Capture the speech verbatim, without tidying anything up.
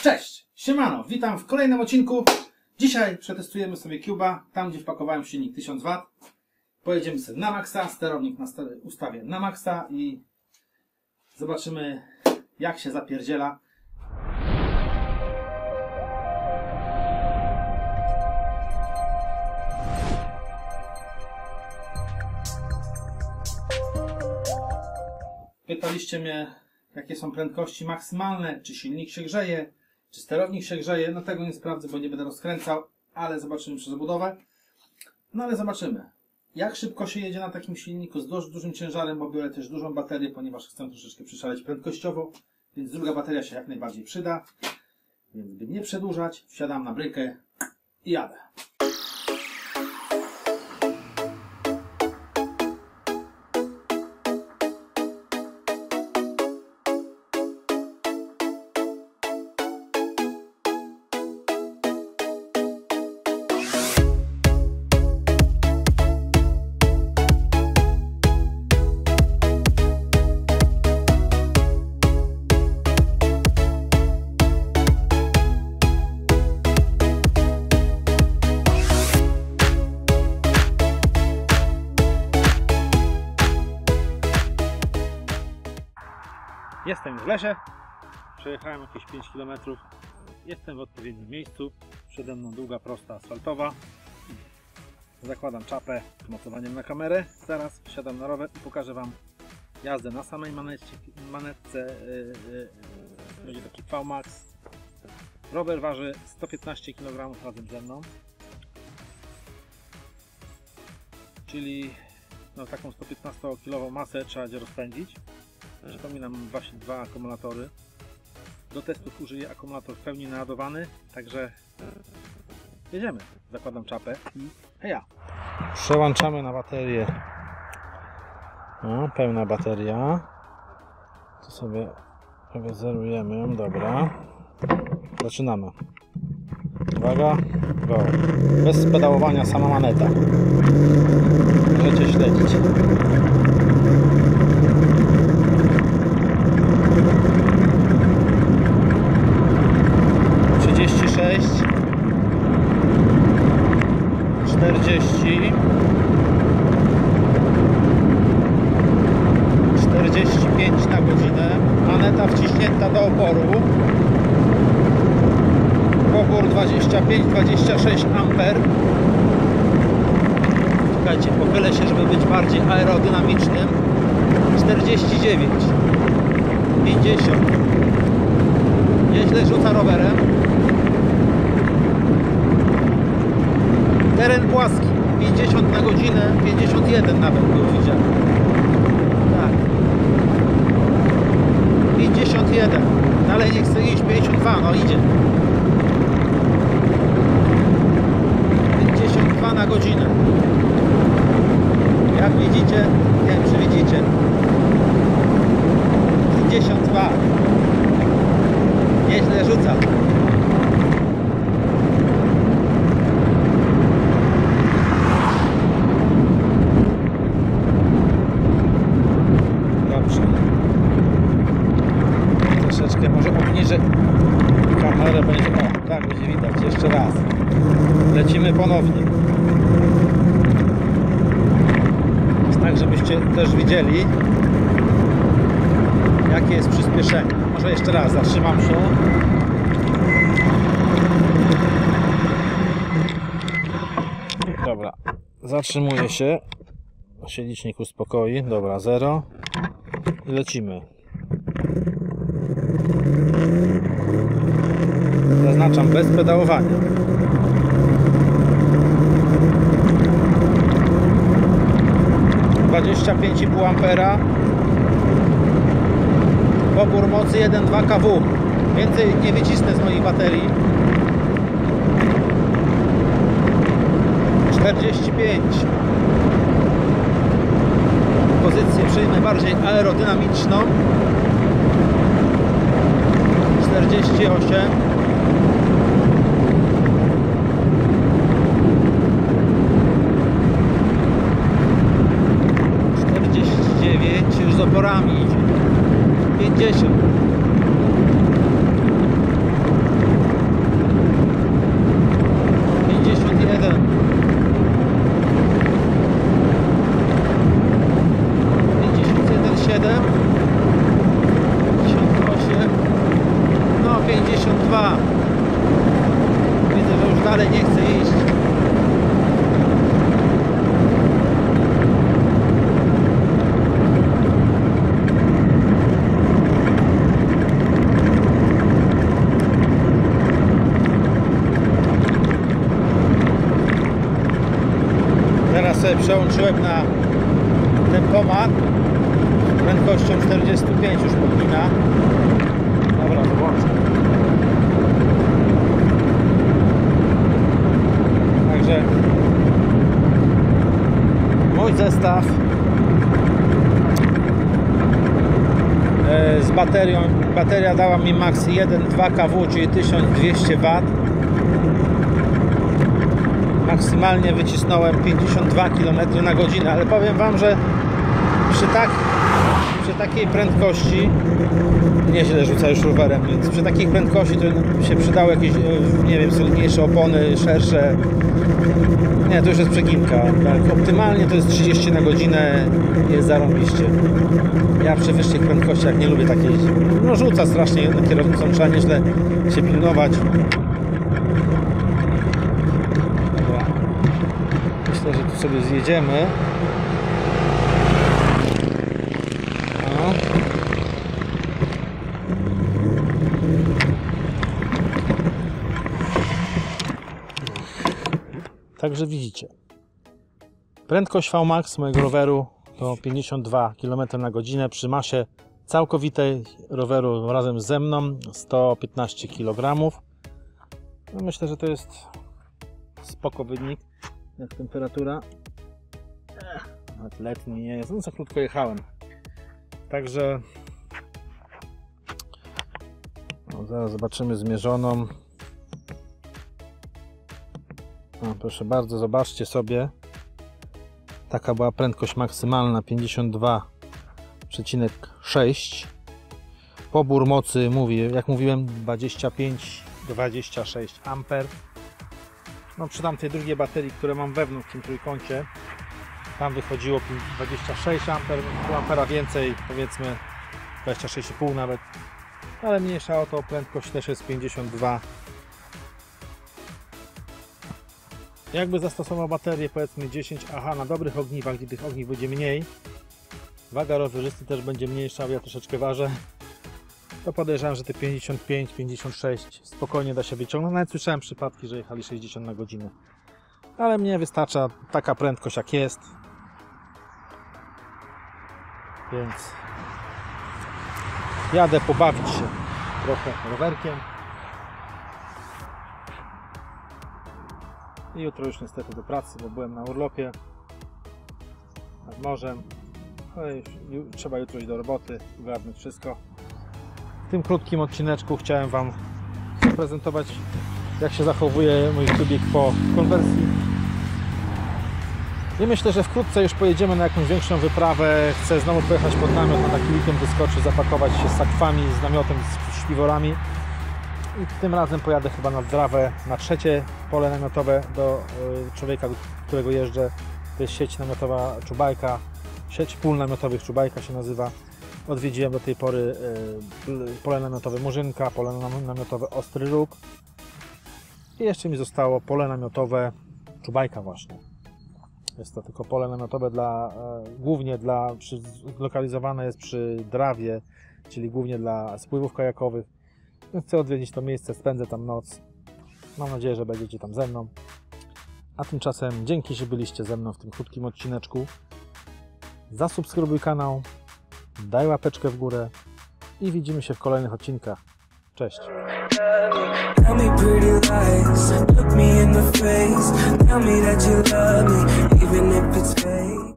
Cześć, siemano, witam w kolejnym odcinku. Dzisiaj przetestujemy sobie Cube'a, tam gdzie wpakowałem silnik tysiąc watów. Pojedziemy sobie na maksa, sterownik ustawię na maksa i zobaczymy, jak się zapierdziela. Pytaliście mnie, jakie są prędkości maksymalne, czy silnik się grzeje, czy sterownik się grzeje. No tego nie sprawdzę, bo nie będę rozkręcał, ale zobaczymy przez obudowę. No ale zobaczymy, jak szybko się jedzie na takim silniku z dość dużym ciężarem, bo biorę też dużą baterię, ponieważ chcę troszeczkę przyszaleć prędkościowo, więc druga bateria się jak najbardziej przyda. Więc by nie przedłużać, wsiadam na brykę i jadę. Jestem w lesie, przejechałem jakieś pięć kilometrów, jestem w odpowiednim miejscu, przede mną długa, prosta asfaltowa. Zakładam czapę z mocowaniem na kamerę, zaraz wsiadam na rower i pokażę Wam jazdę na samej manetce, manetce yy, yy, będzie taki V Max. Rower waży sto piętnaście kilogramów razem ze mną, czyli no, taką sto piętnastokilową masę trzeba będzie rozpędzić. Przypominam, właśnie dwa akumulatory. Do testów użyję akumulator w pełni naładowany, także jedziemy. Zakładam czapę i heja! Przełączamy na baterię. No, pełna bateria. Tu sobie zerujemy ją, dobra. Zaczynamy. Uwaga, go. Bez pedałowania, sama maneta. Możecie śledzić. czterdzieści, czterdzieści pięć na godzinę, maneta wciśnięta do oporu, pobór dwadzieścia pięć dwadzieścia sześć amper. Czekajcie, pochylę się, żeby być bardziej aerodynamicznym. czterdzieści dziewięć, pięćdziesiąt. Nieźle rzuca rowerem. Teren płaski, pięćdziesiąt na godzinę, pięćdziesiąt jeden nawet był widziany. Tak. pięćdziesiąt jeden. Dalej nie chcę iść, pięćdziesiąt dwa, no idzie. pięćdziesiąt dwa na godzinę. Jak widzicie, nie wiem czy widzicie. pięćdziesiąt dwa. Nieźle rzuca. Troszeczkę może obniżę kamerę, będzie, o, tak będzie widać, jeszcze raz. Lecimy ponownie. Tak, żebyście też widzieli, jakie jest przyspieszenie. Może jeszcze raz, zatrzymam się. Dobra, zatrzymuję się. Się licznik uspokoi. Dobra, zero. I lecimy. Zaznaczam bez pedałowania. dwadzieścia pięć i pół ampera. Pobór mocy jeden przecinek dwa kW. Więcej nie wycisnę z moich baterii. czterdzieści pięć. Pozycję przyjmę bardziej aerodynamiczną. czterdzieści osiem. czterdzieści dziewięć. Już z oporami idzie. pięćdziesiąt. dwa. Widzę, że już dalej nie chce iść. Teraz sobie przełączyłem na tempomat prędkością czterdzieści pięć już podmina. Dobra, to włączę. Także mój zestaw z baterią, bateria dała mi max jeden przecinek dwa kilowaty, czyli tysiąc dwieście watów. Maksymalnie wycisnąłem pięćdziesiąt dwa kilometry na godzinę, ale powiem wam, że przy, tak, przy takiej prędkości nieźle rzuca już rowerem, więc przy takiej prędkości to się przydały jakieś, nie wiem, solidniejsze opony, szersze. Nie, to już jest przeginka. Tak, optymalnie to jest trzydzieści na godzinę, jest zarąbiście. Ja przy wyższych prędkościach nie lubię takiej, no rzuca strasznie na kierownicą, trzeba nieźle się pilnować. Myślę, że tu sobie zjedziemy. No. Także widzicie, prędkość V max mojego roweru to pięćdziesiąt dwa kilometry na godzinę przy masie całkowitej roweru razem ze mną sto piętnaście kilogramów. No myślę, że to jest spoko wynik. Jak temperatura? Ech, nawet letni nie jest, no za krótko jechałem. Także no, zaraz zobaczymy zmierzoną. No, proszę bardzo, zobaczcie sobie. Taka była prędkość maksymalna pięćdziesiąt dwa przecinek sześć. Pobór mocy mówi, jak mówiłem, dwadzieścia pięć do dwudziestu sześciu amperów. No przy tamtej drugiej baterii, które mam wewnątrz w tym trójkącie, tam wychodziło dwadzieścia sześć amperów, pół ampera więcej, powiedzmy dwadzieścia sześć i pół nawet, ale mniejsza o to, prędkość też jest pięćdziesiąt dwa. Jakby zastosował baterię powiedzmy dziesięć, aha, na dobrych ogniwach, gdzie tych ogniw będzie mniej, waga rowerzysty też będzie mniejsza, ja troszeczkę ważę, to podejrzewam, że te pięćdziesiąt pięć pięćdziesiąt sześć spokojnie da się wyciągnąć. Nawet słyszałem przypadki, że jechali sześćdziesiąt na godzinę. Ale mnie wystarcza taka prędkość jak jest. Więc jadę pobawić się trochę rowerkiem. I jutro już niestety do pracy, bo byłem na urlopie nad morzem. No i trzeba jutro iść do roboty, ogarnąć wszystko. W tym krótkim odcineczku chciałem wam zaprezentować, jak się zachowuje mój kubik po konwersji. I myślę, że wkrótce już pojedziemy na jakąś większą wyprawę. Chcę znowu pojechać pod namiot, na taki weekend wyskoczyć, zapakować się z sakwami, z namiotem, z śpiworami. I tym razem pojadę chyba nad Drawę, na trzecie pole namiotowe do człowieka, do którego jeżdżę. To jest sieć namiotowa Czubajka. Sieć pól namiotowych Czubajka się nazywa. Odwiedziłem do tej pory pole namiotowe Murzynka, pole namiotowe Ostry Róg. I jeszcze mi zostało pole namiotowe Czubajka właśnie. Jest to tylko pole namiotowe dla, głównie dla, przy, lokalizowane jest przy Drawie, czyli głównie dla spływów kajakowych. Więc chcę odwiedzić to miejsce, spędzę tam noc. Mam nadzieję, że będziecie tam ze mną. A tymczasem dzięki, że byliście ze mną w tym krótkim odcineczku. Zasubskrybuj kanał, daj łapeczkę w górę i widzimy się w kolejnych odcinkach. Cześć! Tell me pretty lies, look me in the face, tell me that you love me, even if it's fake.